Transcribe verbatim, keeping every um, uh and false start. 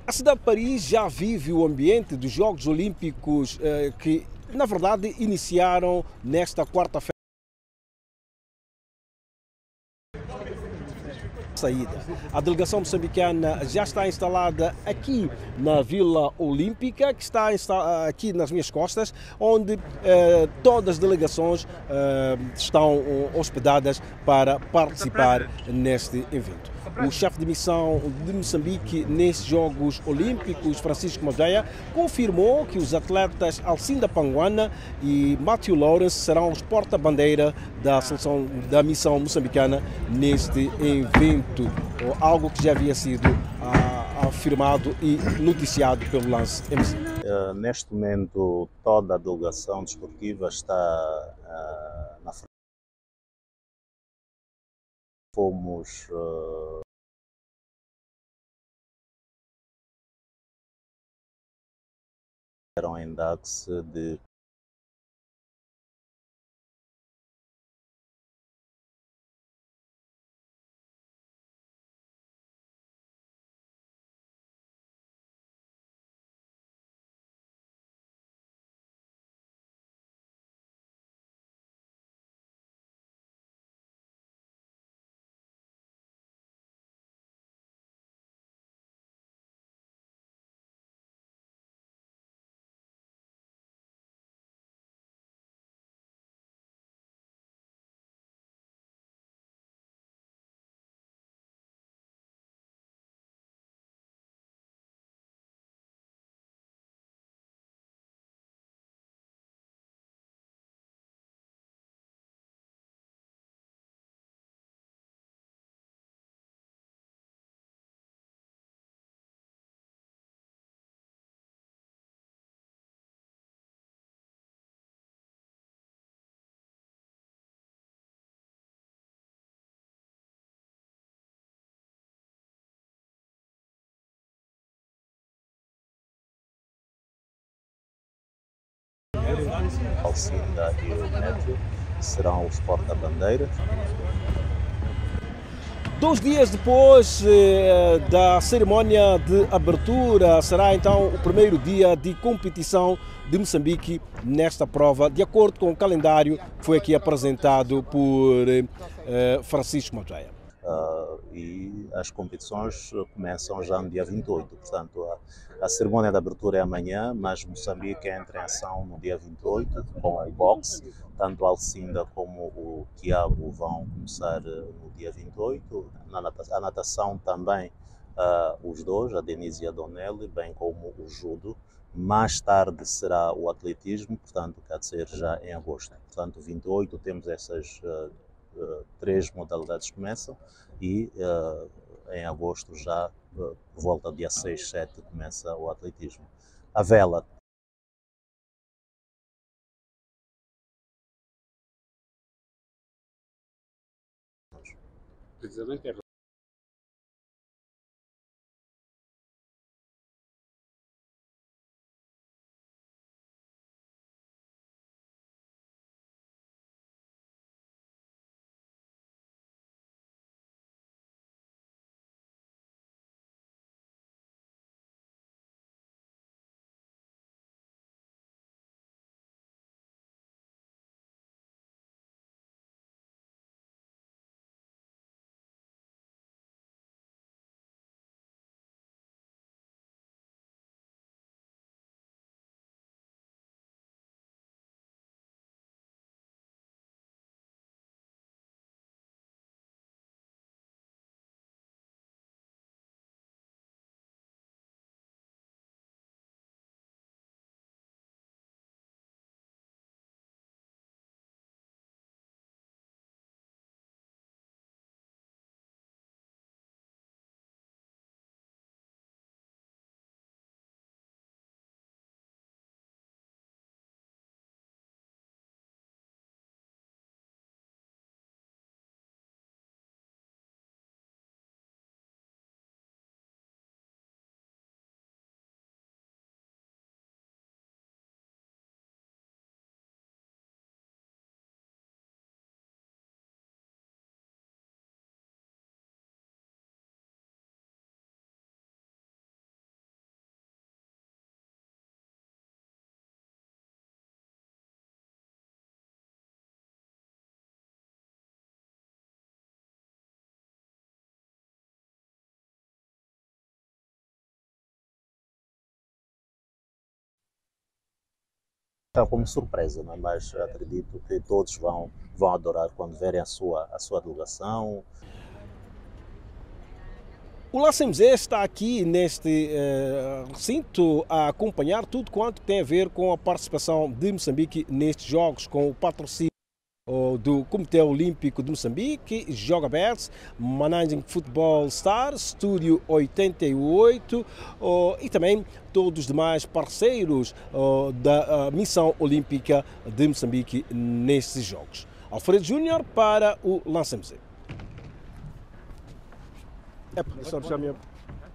A cidade de Paris já vive o ambiente dos Jogos Olímpicos eh, que, na verdade, iniciaram nesta quarta-feira. Saída. A delegação moçambicana já está instalada aqui na Vila Olímpica, que está aqui nas minhas costas, onde eh, todas as delegações eh, estão hospedadas para participar neste evento. O chefe de missão de Moçambique nestes Jogos Olímpicos, Francisco Madeira, confirmou que os atletas Alcinda Panguana e Matthew Lawrence serão os porta-bandeira da seleção da missão moçambicana neste evento, algo que já havia sido ah, afirmado e noticiado pelo Lance M C. Uh, neste momento, toda a delegação desportiva está uh, na frente. Fomos uh, eram em Dax de Alcinda e o Matthew serão os porta-bandeiras. Dois dias depois eh, da cerimónia de abertura, será então o primeiro dia de competição de Moçambique nesta prova, de acordo com o calendário que foi aqui apresentado por eh, Francisco Madeira. Uh, e as competições começam já no dia vinte e oito, portanto a, a cerimónia de abertura é amanhã, mas Moçambique entra em ação no dia vinte e oito com o boxe, tanto a Alcinda como o Tiago vão começar no dia vinte e oito, na natação, a natação também uh, os dois, a Denise e a Donelli, bem como o judo. Mais tarde será o atletismo, portanto quer dizer já em agosto, portanto vinte e oito temos essas uh, Uh, três modalidades começam e uh, em agosto já, uh, por volta do dia seis, sete, começa o atletismo. A vela precisamente Está como surpresa, não é? Mas acredito que todos vão, vão adorar quando verem a sua, a sua delegação. O Lancem Zé está aqui neste uh, recinto a acompanhar tudo quanto tem a ver com a participação de Moçambique nestes jogos, com o patrocínio do Comitê Olímpico de Moçambique, Joga Bets, Managing Football Stars, Estúdio oitenta e oito oh, e também todos os demais parceiros oh, da uh, Missão Olímpica de Moçambique nestes jogos. Alfredo Júnior para o Lancem Zé.